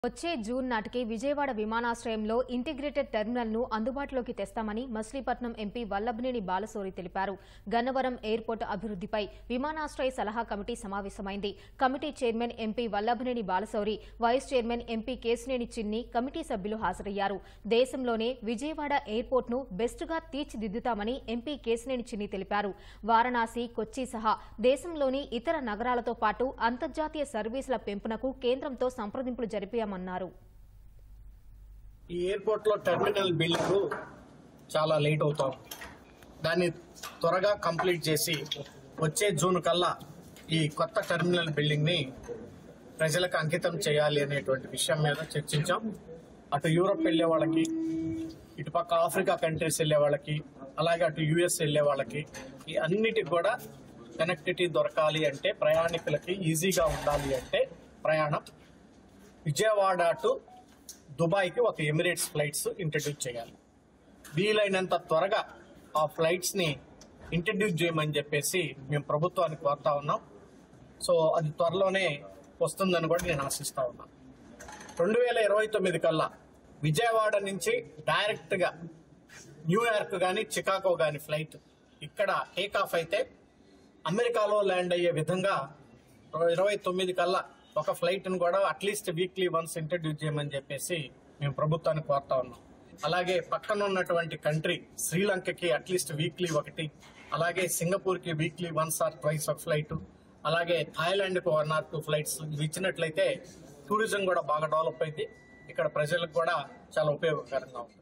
వచ్చే జూన్ నాటికి విజయవాడ విమానాశ్రయంలో ఇంటిగ్రేటెడ్ టెర్మినల్ ను అందుబాటులోకి తెస్తామని మచిలీపట్నం ఎంపీ వల్లభనేని బాలశౌరి తెలిపారు. గన్నవరం ఎయిర్పోర్టు అభివృద్ధిపై విమానాశ్రయ సలహా కమిటీ సమావేశమైంది. Committee chairman MP Vallabhaneni Balashowry, vice chairman MP Kesineni Chinni committee సభ్యులు హాజరయ్యారు. దేశంలోనే విజయవాడ ఎయిర్పోర్టును బెస్ట్ గా తీర్చిదిద్దుతామని ఎంపీ కేశినేని చిన్ని తెలిపారు. వారణాసి, కొచ్చి సహా దేశంలోని ఇతర నగరాలతో పాటు అంతర్జాతీయ సర్వీసుల పెంపునకు కేంద్రంతో సంప్రదింపులు జరిపామన్నారు. ఈ ఎయిర్పోర్ట్ లో టెర్మినల్ బిల్డింగ్ చాలా లేట్ అవుతాం. దాన్ని త్వరగా కంప్లీట్ చేసి వచ్చే జూన్ కల్లా ఈ కొత్త టెర్మినల్ బిల్డింగ్ ని ప్రజలకు అంకితం చేయాలి అనేటువంటి విషయం మీద చర్చించాం. అటు యూరోప్ వెళ్లే వాళ్ళకి, ఇటు పక్క ఆఫ్రికా కంట్రీస్ వెళ్లే వాళ్ళకి, అలాగే అటు యుఎస్ వెళ్లే వాళ్ళకి ఈ అన్నిటికి కూడా కనెక్టివిటీ దొరకాలి అంటే, ప్రయాణికులకి ఈజీగా ఉండాలి అంటే ప్రయాణం విజయవాడ టు దుబాయ్కి ఒక ఎమిరేట్స్ ఫ్లైట్స్ ఇంట్రడ్యూస్ చేయాలి. వీలైనంత త్వరగా ఆ ఫ్లైట్స్ ని ఇంట్రడ్యూస్ చేయమని చెప్పేసి మేము ప్రభుత్వానికి కోరుతా ఉన్నాం. సో అది త్వరలోనే వస్తుందని కూడా నేను ఆశిస్తా ఉన్నాను. 2029 కల్లా విజయవాడ నుంచి డైరెక్ట్ గా న్యూయార్క్ గాని, చికాగో గాని ఫ్లైట్ ఇక్కడ టేక్ ఆఫ్ అయితే అమెరికాలో ల్యాండ్ అయ్యే విధంగా 29 కల్లా ఒక ఫ్లైట్ ను కూడా అట్లీస్ట్ వీక్లీ వన్స్ ఇంట్రడ్యూస్ చేయమని చెప్పేసి మేము ప్రభుత్వాన్ని కోరుతా ఉన్నాం. అలాగే పక్కన ఉన్నటువంటి కంట్రీ శ్రీలంకకి అట్లీస్ట్ వీక్లీ ఒకటి, అలాగే సింగపూర్ కి వీక్లీ వన్స్ ఆర్ ట్వైస్ ఒక ఫ్లైట్, అలాగే థాయిలాండ్ కు 1 or 2 ఫ్లైట్స్ ఇచ్చినట్లయితే టూరిజం కూడా బాగా డెవలప్ అయింది. ఇక్కడ ప్రజలకు కూడా చాలా ఉపయోగకరంగా ఉంటుంది.